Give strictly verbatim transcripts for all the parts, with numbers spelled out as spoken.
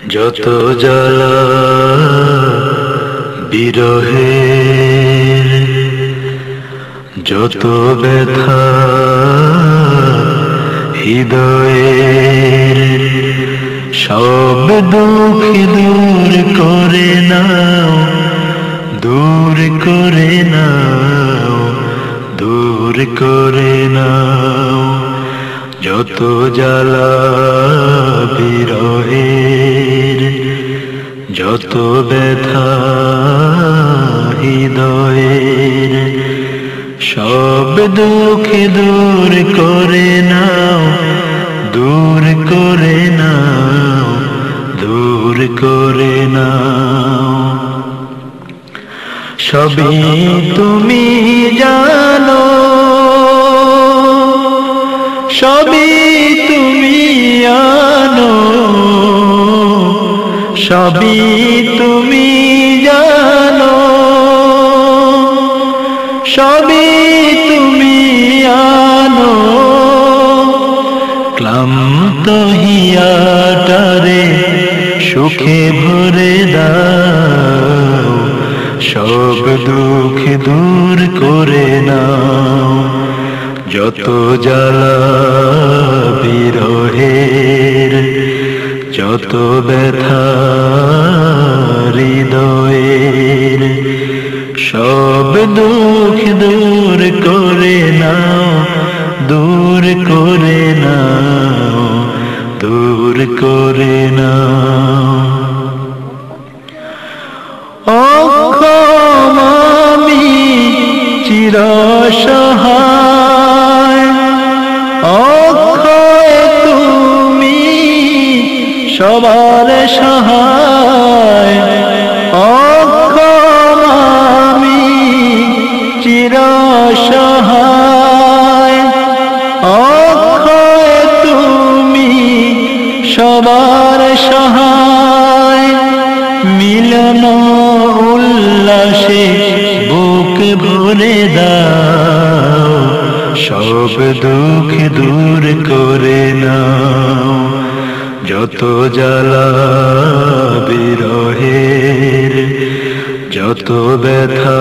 যত জ্বালা বিরহের, যত ব্যথা হৃদয়ের, সব দুঃখ দূর করে নাও, দূর করে নাও, দূর করে নাও। যত জ্বালা বিরহের, যত ব্যথা হৃদয়ের, সব দুঃখ দূর করে নাও, দূর করে নাও, দূর করে নাও। সবই তুমি জানো, সবই তুমি জানো, সবই তুমি জানো, সবই তুমি জানো। ক্লান্ত হিয়াটারে সুখে ভরে দাও, সব দুঃখ দূর করে নাও। যত জ্বালা বিরহের, যত ব্যথা হৃদয়ের, সব দুঃখ দূর করে নাও, দূর করে নাও, দূর করে নাও। অক্ষম আমি চিরসহায়, অক্ষয় তুমি সবার সহায়। অক্ষম আমি চিরসহায়, অক্ষয় তুমি সবার সহায়। মিলন উল্লাসে বুক ভরে দাও, সব দুঃখ দূর করে নাও। যত জ্বালা বিরহের, যত ব্যথা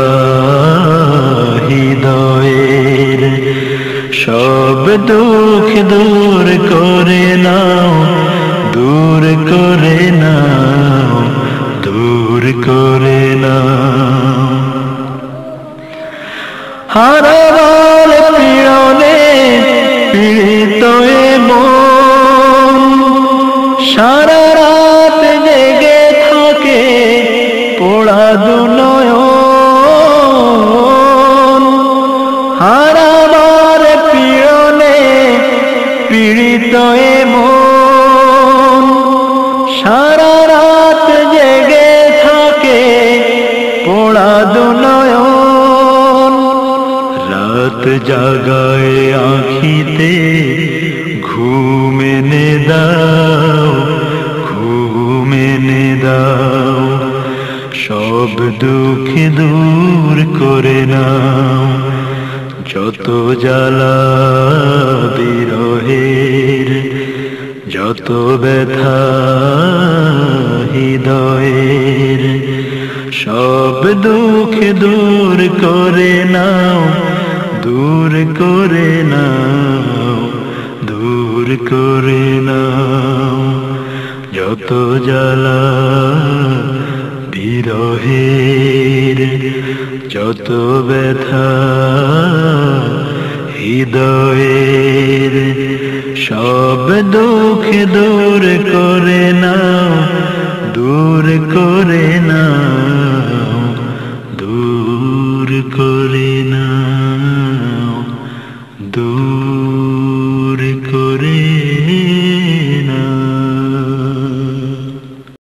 হৃদয়ের, সব দুঃখ দূর করে নাও, দূর করে নাও, দূর করে নাও। হারাবার পীড়নে পীড়িত এ মন, সারা রাত জেগে থাকে পোড়া দু নয়ন। হারাবার পীড়নে পীড়িত এ মন, সারা রাত জেগে থাকে পোড়া দু নয়ন। রাত জাগায় আঁখিতে ঘুম এনে দাও, ঘুম এনে দাও, সব দুঃখ দূর করে নাও। যত জ্বালা বিরহের, যত ব্যথা হৃদয়ের, সব দুঃখ দূর করে নাও, দূর করে নাও, দূর করে নাও। যত জ্বালা বিরহের, যত ব্যথা হৃদয়ের, সব দুঃখ দূর করে নাও।